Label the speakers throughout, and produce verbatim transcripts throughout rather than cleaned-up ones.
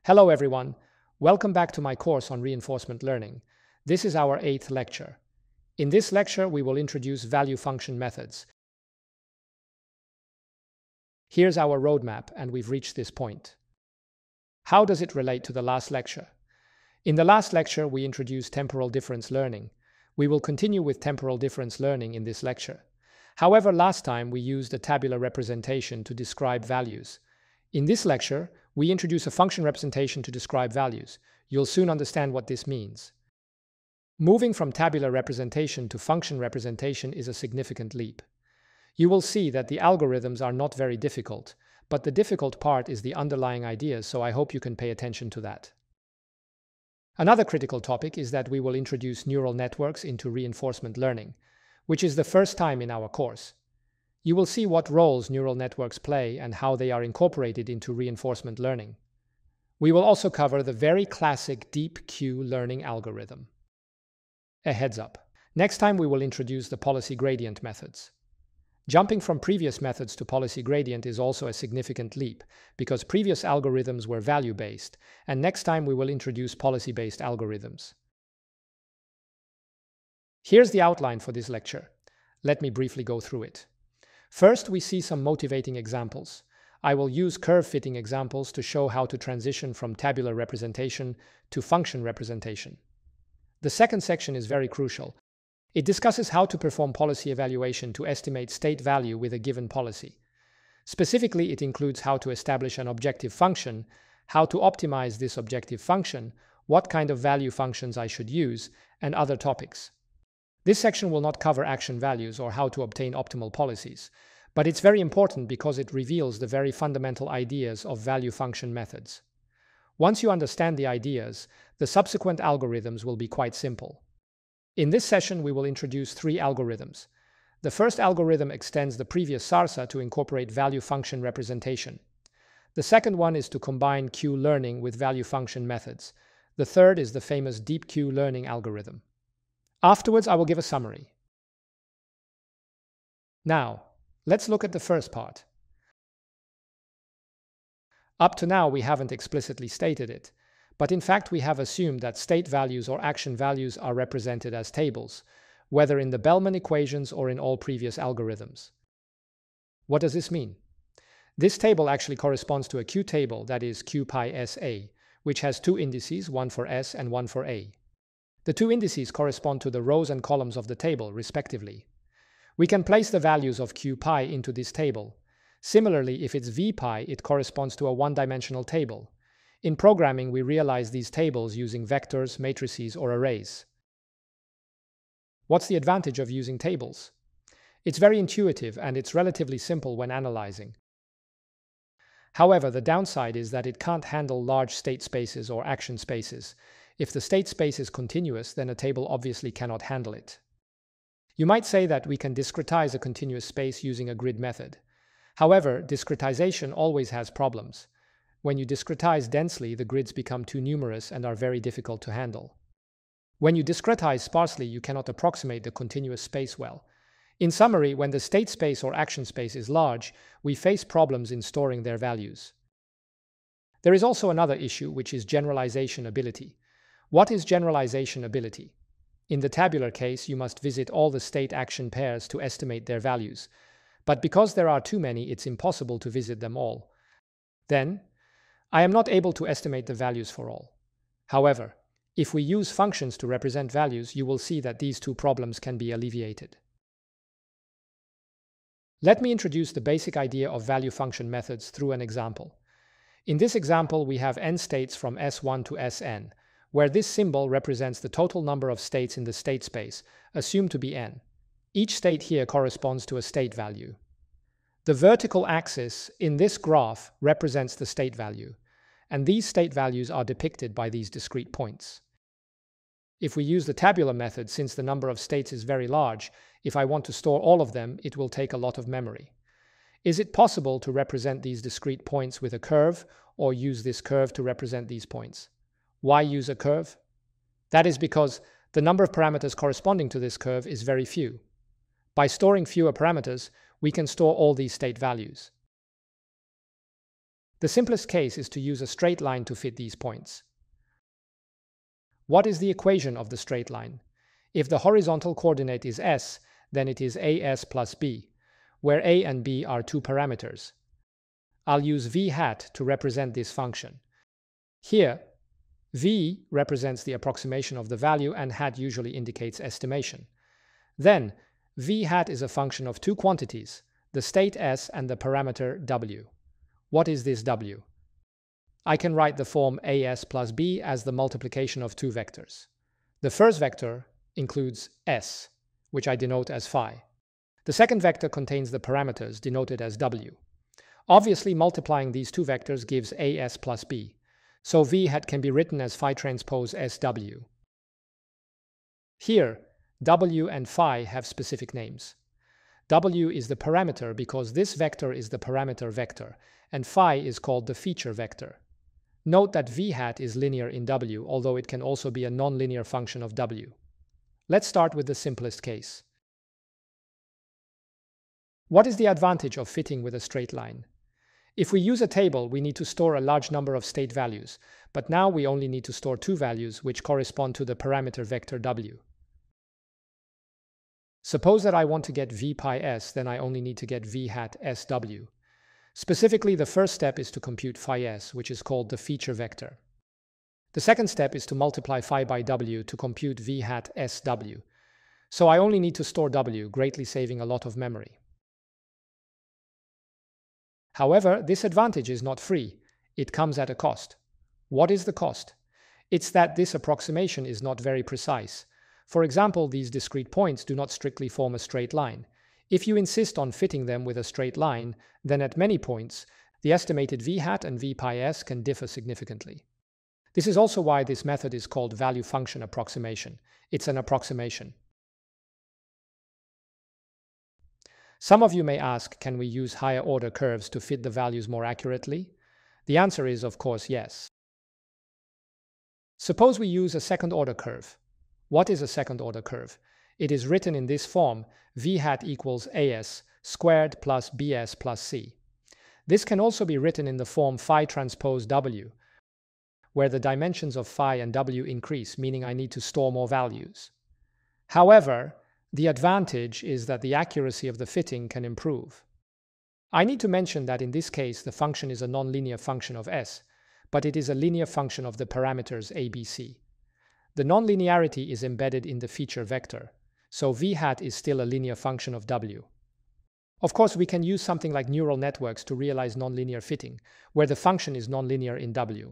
Speaker 1: Hello everyone, welcome back to my course on reinforcement learning. This is our eighth lecture. In this lecture, we will introduce value function methods. Here's our roadmap, and we've reached this point. How does it relate to the last lecture? In the last lecture, we introduced temporal difference learning. We will continue with temporal difference learning in this lecture. However, last time we used a tabular representation to describe values. In this lecture, we introduce a function representation to describe values. You'll soon understand what this means. Moving from tabular representation to function representation is a significant leap. You will see that the algorithms are not very difficult, but the difficult part is the underlying ideas, so I hope you can pay attention to that. Another critical topic is that we will introduce neural networks into reinforcement learning, which is the first time in our course. You will see what roles neural networks play and how they are incorporated into reinforcement learning. We will also cover the very classic deep Q learning algorithm. A heads up. Next time we will introduce the policy gradient methods. Jumping from previous methods to policy gradient is also a significant leap, because previous algorithms were value-based, and next time we will introduce policy-based algorithms. Here's the outline for this lecture. Let me briefly go through it. First, we see some motivating examples. I will use curve-fitting examples to show how to transition from tabular representation to function representation. The second section is very crucial. It discusses how to perform policy evaluation to estimate state value with a given policy. Specifically, it includes how to establish an objective function, how to optimize this objective function, what kind of value functions I should use, and other topics. This section will not cover action values or how to obtain optimal policies, but it's very important because it reveals the very fundamental ideas of value function methods. Once you understand the ideas, the subsequent algorithms will be quite simple. In this session, we will introduce three algorithms. The first algorithm extends the previous SARSA to incorporate value function representation. The second one is to combine Q learning with value function methods. The third is the famous deep Q learning algorithm. Afterwards, I will give a summary. Now, let's look at the first part. Up to now, we haven't explicitly stated it, but in fact we have assumed that state values or action values are represented as tables, whether in the Bellman equations or in all previous algorithms. What does this mean? This table actually corresponds to a Q table, that is Q pi S A, which has two indices, one for S and one for A. The two indices correspond to the rows and columns of the table, respectively. We can place the values of Q pi into this table. Similarly, if it's V pi, it corresponds to a one-dimensional table. In programming, we realize these tables using vectors, matrices, or arrays. What's the advantage of using tables? It's very intuitive and it's relatively simple when analyzing. However, the downside is that it can't handle large state spaces or action spaces. If the state space is continuous, then a table obviously cannot handle it. You might say that we can discretize a continuous space using a grid method. However, discretization always has problems. When you discretize densely, the grids become too numerous and are very difficult to handle. When you discretize sparsely, you cannot approximate the continuous space well. In summary, when the state space or action space is large, we face problems in storing their values. There is also another issue, which is generalization ability. What is generalization ability? In the tabular case, you must visit all the state-action pairs to estimate their values. But because there are too many, it's impossible to visit them all. Then, I am not able to estimate the values for all. However, if we use functions to represent values, you will see that these two problems can be alleviated. Let me introduce the basic idea of value function methods through an example. In this example, we have n states from S one to S n, where this symbol represents the total number of states in the state space, assumed to be n. Each state here corresponds to a state value. The vertical axis in this graph represents the state value, and these state values are depicted by these discrete points. If we use the tabular method, since the number of states is very large, if I want to store all of them, it will take a lot of memory. Is it possible to represent these discrete points with a curve, or use this curve to represent these points? Why use a curve? That is because the number of parameters corresponding to this curve is very few. By storing fewer parameters, we can store all these state values. The simplest case is to use a straight line to fit these points. What is the equation of the straight line? If the horizontal coordinate is s, then it is as plus b, where a and b are two parameters. I'll use v hat to represent this function. Here, v represents the approximation of the value and hat usually indicates estimation. Then, v hat is a function of two quantities, the state s and the parameter w. What is this w? I can write the form as plus b as the multiplication of two vectors. The first vector includes s, which I denote as phi. The second vector contains the parameters denoted as w. Obviously, multiplying these two vectors gives as plus b, so v hat can be written as phi transpose sw. Here, w and phi have specific names. W is the parameter because this vector is the parameter vector, and phi is called the feature vector. Note that v hat is linear in w, although it can also be a nonlinear function of w. Let's start with the simplest case. What is the advantage of fitting with a straight line? If we use a table, we need to store a large number of state values, but now we only need to store two values which correspond to the parameter vector w. Suppose that I want to get v pi s, then I only need to get v hat sw. Specifically, the first step is to compute phi s, which is called the feature vector. The second step is to multiply phi by w to compute v hat sw. So I only need to store w, greatly saving a lot of memory. However, this advantage is not free. It comes at a cost. What is the cost? It's that this approximation is not very precise. For example, these discrete points do not strictly form a straight line. If you insist on fitting them with a straight line, then at many points, the estimated v hat and v pi s can differ significantly. This is also why this method is called value function approximation. It's an approximation. Some of you may ask, can we use higher order curves to fit the values more accurately? The answer is, of course, yes. Suppose we use a second order curve. What is a second order curve? It is written in this form, v hat equals as squared plus bs plus c. This can also be written in the form phi transpose w, where the dimensions of phi and w increase, meaning I need to store more values. However, the advantage is that the accuracy of the fitting can improve. I need to mention that in this case the function is a nonlinear function of s, but it is a linear function of the parameters a, b, c. The nonlinearity is embedded in the feature vector, so v hat is still a linear function of w. Of course, we can use something like neural networks to realize nonlinear fitting, where the function is nonlinear in w.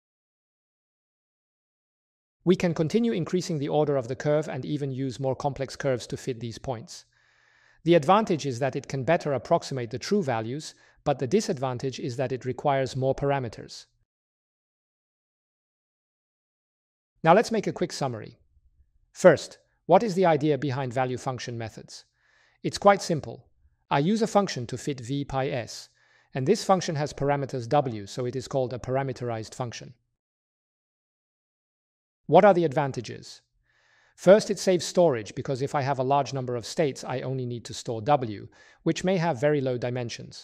Speaker 1: We can continue increasing the order of the curve and even use more complex curves to fit these points. The advantage is that it can better approximate the true values, but the disadvantage is that it requires more parameters. Now let's make a quick summary. First, what is the idea behind value function methods? It's quite simple. I use a function to fit v pi s, and this function has parameters w, so it is called a parameterized function. What are the advantages? First, it saves storage because if I have a large number of states, I only need to store w, which may have very low dimensions.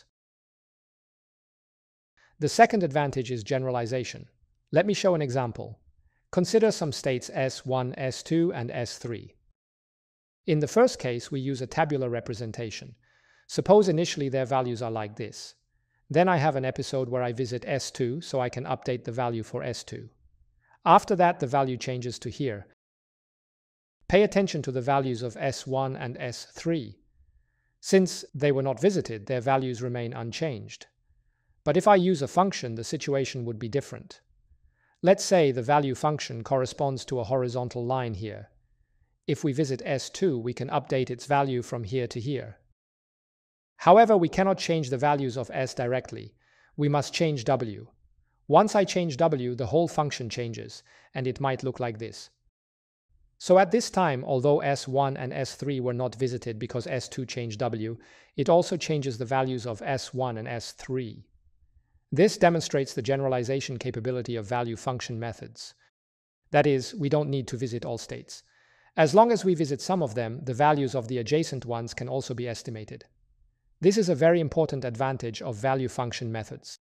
Speaker 1: The second advantage is generalization. Let me show an example. Consider some states s one, s two, and s three. In the first case, we use a tabular representation. Suppose initially their values are like this. Then I have an episode where I visit s two, so I can update the value for s two. After that, the value changes to here. Pay attention to the values of s one and s three. Since they were not visited, their values remain unchanged. But if I use a function, the situation would be different. Let's say the value function corresponds to a horizontal line here. If we visit s two, we can update its value from here to here. However, we cannot change the values of s directly. We must change w. Once I change w, the whole function changes, and it might look like this. So at this time, although s one and s three were not visited because s two changed w, it also changes the values of s one and s three. This demonstrates the generalization capability of value function methods. That is, we don't need to visit all states. As long as we visit some of them, the values of the adjacent ones can also be estimated. This is a very important advantage of value function methods.